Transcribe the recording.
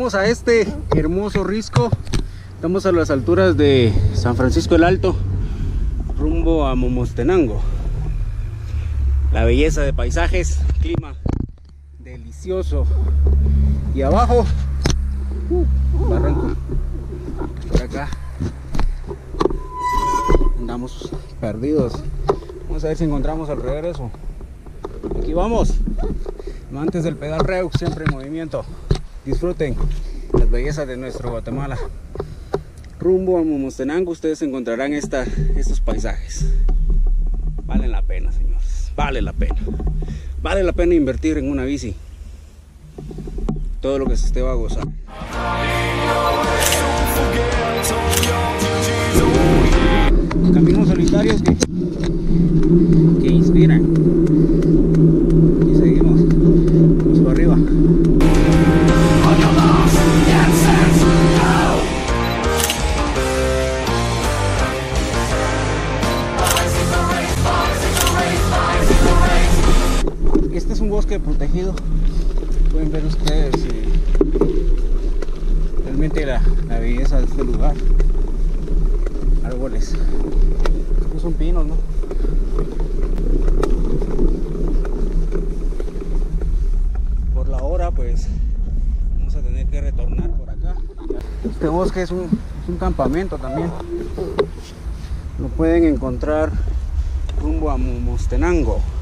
Llegamos a este hermoso risco. Estamos a las alturas de San Francisco el Alto, rumbo a Momostenango. La belleza de paisajes, clima delicioso. Y abajo, barranco. Por acá andamos perdidos. Vamos a ver si encontramos el regreso. Aquí vamos. Amantes del pedal reu, siempre en movimiento. Disfruten las bellezas de nuestro Guatemala. Rumbo a Momostenango ustedes encontrarán estos paisajes. Valen la pena, señores. Vale la pena. Vale la pena invertir en una bici. Todo lo que se esté va a gozar. Caminos solitarios que inspiran. Y seguimos. Vamos para arriba. Este es un bosque protegido. Pueden ver ustedes realmente la belleza de este lugar. Árboles. Estos son pinos, ¿no? Por la hora pues vamos a tener que retornar por acá. Este bosque es un campamento también. Lo pueden encontrar rumbo a Momostenango.